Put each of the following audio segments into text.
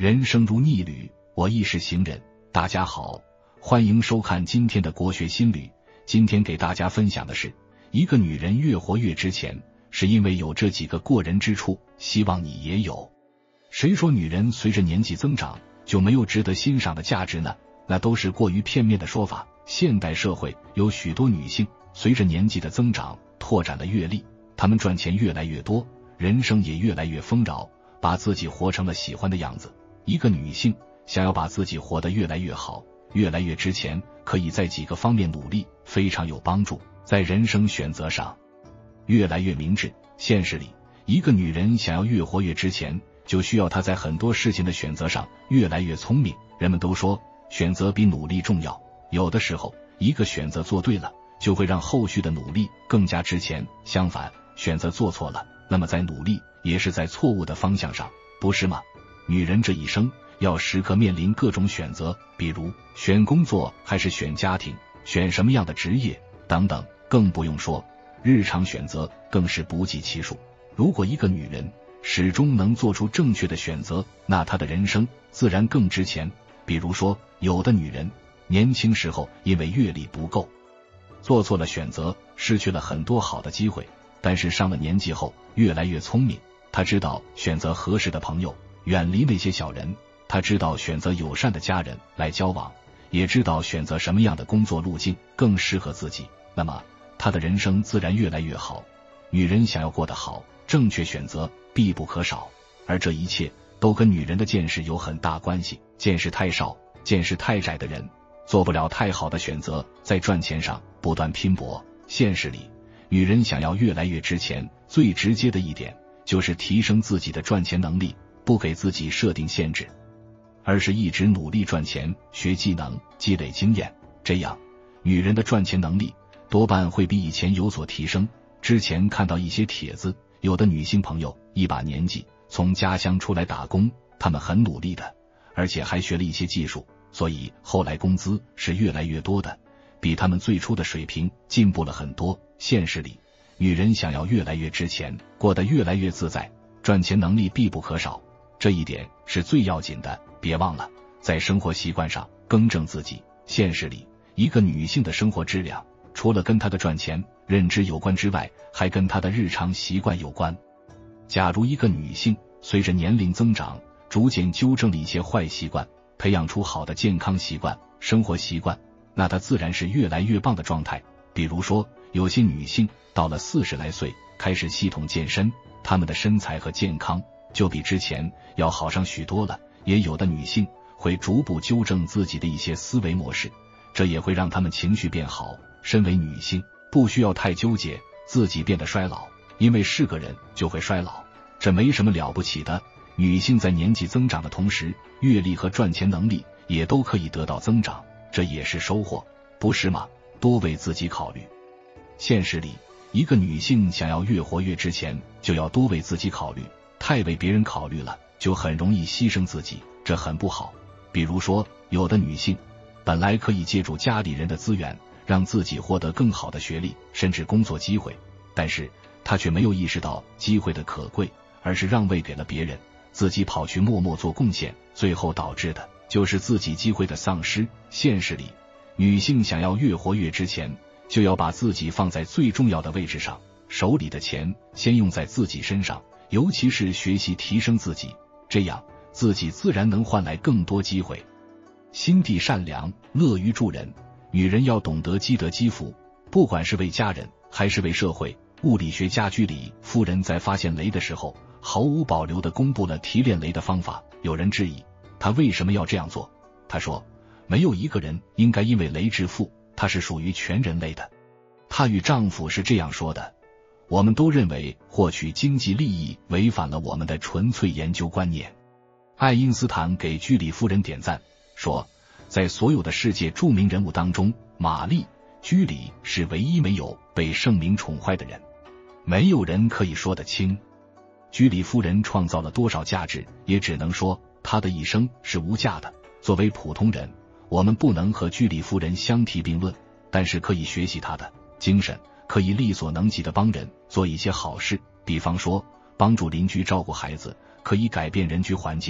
人生如逆旅，我亦是行人。大家好，欢迎收看今天的国学新旅。今天给大家分享的是，一个女人越活越值钱，是因为有这几个过人之处，希望你也有。谁说女人随着年纪增长就没有值得欣赏的价值呢？那都是过于片面的说法。现代社会有许多女性随着年纪的增长拓展了阅历，她们赚钱越来越多，人生也越来越丰饶，把自己活成了喜欢的样子。一个女性想要把自己活得越来越好，越来越值钱，可以在几个方面努力，非常有帮助。在人生选择上越来越明智。现实里，一个女人想要越活越值钱，就需要她在很多事情的选择上越来越聪明。人们都说选择比努力重要，有的时候一个选择做对了，就会让后续的努力更加值钱。相反，选择做错了，那么在努力也是在错误的方向上，不是吗？女人这一生要时刻面临各种选择，比如选工作还是选家庭，选什么样的职业等等，更不用说日常选择更是不计其数。如果一个女人始终能做出正确的选择，那她的人生自然更值钱。比如说，有的女人年轻时候因为阅历不够，做错了选择，失去了很多好的机会，但是上了年纪后越来越聪明，她知道选择合适的朋友，远离那些小人，她知道选择友善的家人来交往，也知道选择什么样的工作路径更适合自己，那么她的人生自然越来越好。女人想要过得好，正确选择必不可少，而这一切都跟女人的见识有很大关系。见识太少、见识太窄的人做不了太好的选择，在赚钱上不断拼搏。现实里，女人想要越来越值钱，最直接的一点就是提升自己的赚钱能力，不给自己设定限制，而是一直努力赚钱，学技能，积累经验。这样，女人的赚钱能力多半会比以前有所提升。之前看到一些帖子，有的女性朋友一把年纪从家乡出来打工，她们很努力的，而且还学了一些技术，所以后来工资是越来越多的，比他们最初的水平进步了很多。现实里，女人想要越来越值钱，过得越来越自在，赚钱能力必不可少，这一点是最要紧的。别忘了在生活习惯上更正自己。现实里，一个女性的生活质量除了跟她的赚钱认知有关之外，还跟她的日常习惯有关。假如一个女性随着年龄增长逐渐纠正了一些坏习惯，培养出好的健康习惯、生活习惯，那她自然是越来越棒的状态。比如说，有些女性到了40来岁开始系统健身，她们的身材和健康就比之前要好上许多了。也有的女性会逐步纠正自己的一些思维模式，这也会让她们情绪变好。身为女性，不需要太纠结自己变得衰老，因为是个人就会衰老，这没什么了不起的。女性在年纪增长的同时，阅历和赚钱能力也都可以得到增长，这也是收获，不是吗？多为自己考虑。现实里，一个女性想要越活越值钱，就要多为自己考虑，太为别人考虑了，就很容易牺牲自己，这很不好。比如说，有的女性本来可以借助家里人的资源让自己获得更好的学历甚至工作机会，但是她却没有意识到机会的可贵，而是让位给了别人，自己跑去默默做贡献，最后导致的就是自己机会的丧失。现实里，女性想要越活越值钱，就要把自己放在最重要的位置上，手里的钱先用在自己身上，尤其是学习提升自己，这样自己自然能换来更多机会。心地善良，乐于助人，女人要懂得积德积福，不管是为家人还是为社会。物理学家居里夫人在发现雷的时候，毫无保留地公布了提炼雷的方法。有人质疑她为什么要这样做，她说，没有一个人应该因为雷致富，她是属于全人类的。她与丈夫是这样说的，我们都认为获取经济利益违反了我们的纯粹研究观念。爱因斯坦给居里夫人点赞，说，在所有的世界著名人物当中，玛丽·居里是唯一没有被圣名宠坏的人，没有人可以说得清居里夫人创造了多少价值，也只能说她的一生是无价的。作为普通人，我们不能和居里夫人相提并论，但是可以学习她的精神，可以力所能及的帮人做一些好事，比方说帮助邻居照顾孩子，可以改变人居环境，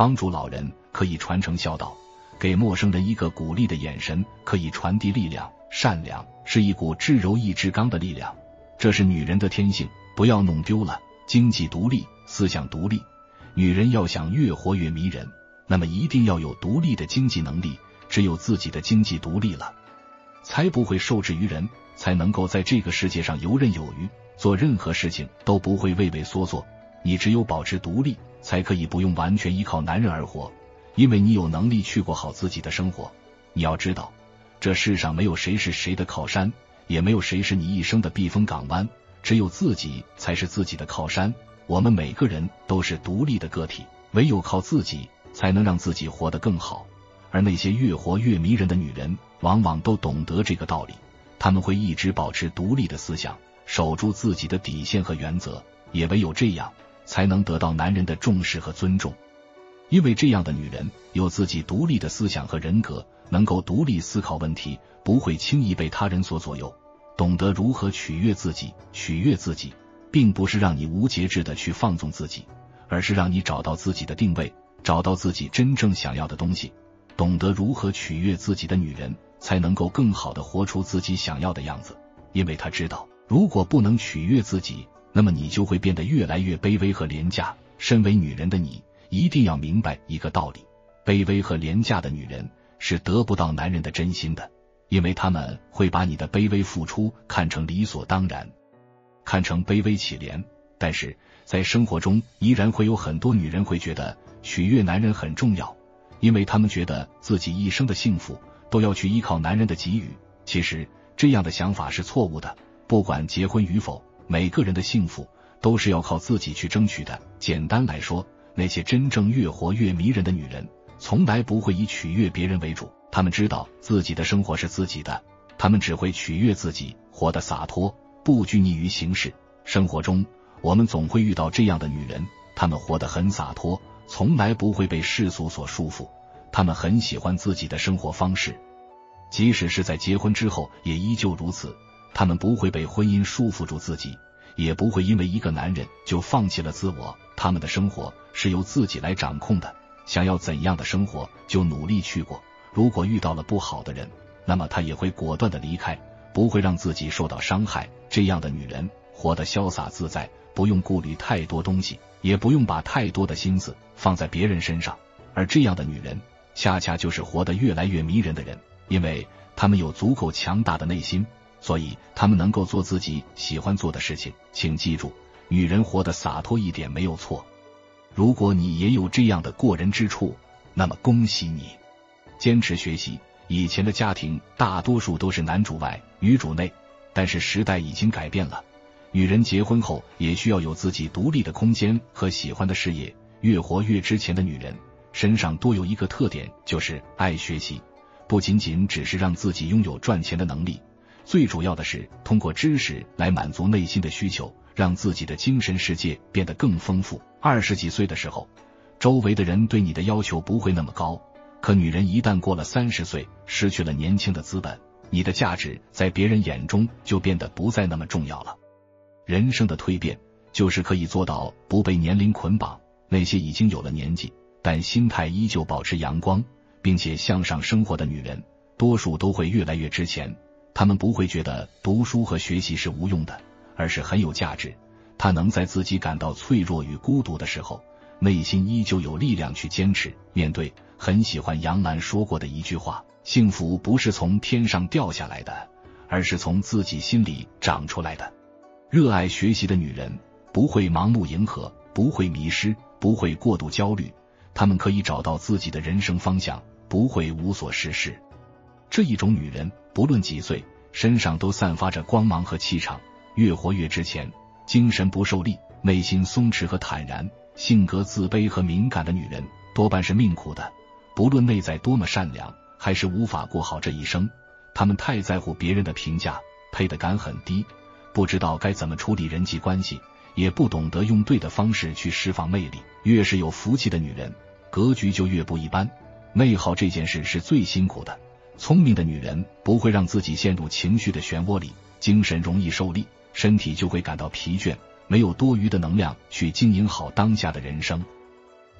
帮助老人可以传承孝道，给陌生人一个鼓励的眼神可以传递力量，善良是一股至柔亦至刚的力量，这是女人的天性，不要弄丢了。经济独立，思想独立，女人要想越活越迷人，那么一定要有独立的经济能力，只有自己的经济独立了，才不会受制于人，才能够在这个世界上游刃有余，做任何事情都不会畏畏缩缩。你只有保持独立，才可以不用完全依靠男人而活，因为你有能力去过好自己的生活。你要知道，这世上没有谁是谁的靠山，也没有谁是你一生的避风港湾，只有自己才是自己的靠山。我们每个人都是独立的个体，唯有靠自己才能让自己活得更好。而那些越活越迷人的女人往往都懂得这个道理，她们会一直保持独立的思想，守住自己的底线和原则，也唯有这样才能得到男人的重视和尊重。因为这样的女人有自己独立的思想和人格，能够独立思考问题，不会轻易被他人所左右，懂得如何取悦自己。取悦自己并不是让你无节制的去放纵自己，而是让你找到自己的定位，找到自己真正想要的东西。懂得如何取悦自己的女人才能够更好的活出自己想要的样子，因为她知道，如果不能取悦自己，那么你就会变得越来越卑微和廉价。身为女人的你一定要明白一个道理，卑微和廉价的女人是得不到男人的真心的，因为他们会把你的卑微付出看成理所当然，看成卑微乞怜。但是在生活中依然会有很多女人会觉得取悦男人很重要，因为他们觉得自己一生的幸福都要去依靠男人的给予。其实这样的想法是错误的，不管结婚与否，每个人的幸福都是要靠自己去争取的。简单来说，那些真正越活越迷人的女人从来不会以取悦别人为主，她们知道自己的生活是自己的，她们只会取悦自己，活得洒脱，不拘泥于形式。生活中我们总会遇到这样的女人，她们活得很洒脱，从来不会被世俗所束缚，她们很喜欢自己的生活方式，即使是在结婚之后也依旧如此。她们不会被婚姻束缚住自己，也不会因为一个男人就放弃了自我。她们的生活是由自己来掌控的，想要怎样的生活就努力去过，如果遇到了不好的人，那么她也会果断的离开，不会让自己受到伤害。这样的女人活得潇洒自在，不用顾虑太多东西，也不用把太多的心思放在别人身上。而这样的女人恰恰就是活得越来越迷人的人，因为她们有足够强大的内心，所以她们能够做自己喜欢做的事情。请记住，女人活得洒脱一点没有错。如果你也有这样的过人之处，那么恭喜你。坚持学习。以前的家庭大多数都是男主外女主内，但是时代已经改变了，女人结婚后也需要有自己独立的空间和喜欢的事业。越活越值钱的女人身上多有一个特点，就是爱学习，不仅仅只是让自己拥有赚钱的能力，最主要的是通过知识来满足内心的需求，让自己的精神世界变得更丰富。20几岁的时候，周围的人对你的要求不会那么高，可女人一旦过了30岁，失去了年轻的资本，你的价值在别人眼中就变得不再那么重要了。人生的蜕变就是可以做到不被年龄捆绑，那些已经有了年纪但心态依旧保持阳光并且向上生活的女人，多数都会越来越值钱。她们不会觉得读书和学习是无用的，而是很有价值。她能在自己感到脆弱与孤独的时候，内心依旧有力量去坚持面对。很喜欢杨澜说过的一句话，幸福不是从天上掉下来的，而是从自己心里长出来的。热爱学习的女人不会盲目迎合，不会迷失，不会过度焦虑，她们可以找到自己的人生方向，不会无所事事。这一种女人不论几岁，身上都散发着光芒和气场，越活越值钱，精神不受力，内心松弛和坦然。性格自卑和敏感的女人多半是命苦的，不论内在多么善良，还是无法过好这一生。她们太在乎别人的评价，配得感很低，不知道该怎么处理人际关系，也不懂得用对的方式去释放魅力。越是有福气的女人，格局就越不一般。内耗这件事是最辛苦的，聪明的女人不会让自己陷入情绪的漩涡里，精神容易受力，身体就会感到疲倦，没有多余的能量去经营好当下的人生。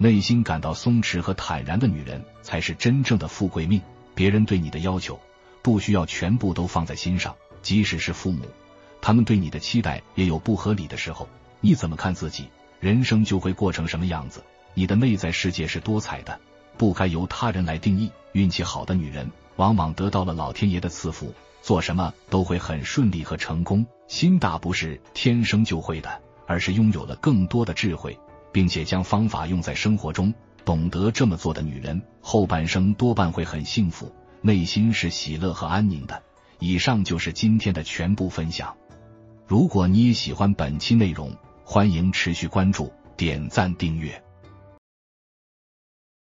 内心感到松弛和坦然的女人才是真正的富贵命。别人对你的要求不需要全部都放在心上，即使是父母，他们对你的期待也有不合理的时候。你怎么看自己，人生就会过成什么样子。你的内在世界是多彩的，不该由他人来定义。运气好的女人往往得到了老天爷的赐福，做什么都会很顺利和成功。心大不是天生就会的，而是拥有了更多的智慧，并且将方法用在生活中。懂得这么做的女人，后半生多半会很幸福，内心是喜乐和安宁的。以上就是今天的全部分享。如果你也喜欢本期内容，欢迎持续关注、点赞、订阅。